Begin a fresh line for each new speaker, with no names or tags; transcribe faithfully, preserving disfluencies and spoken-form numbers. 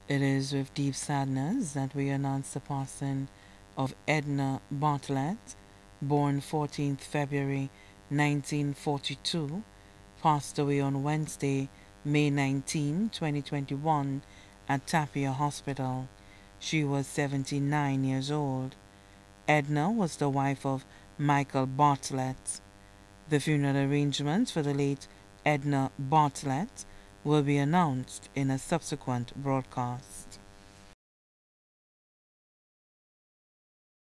It is with deep sadness that we announce the passing of Edna Bartlett, born fourteenth February nineteen forty-two, passed away on Wednesday, May nineteenth, twenty twenty-one, at Tapia Hospital. She was seventy-nine years old. Edna was the wife of Michael Bartlett. The funeral arrangements for the late Edna Bartlett will be announced in a subsequent broadcast.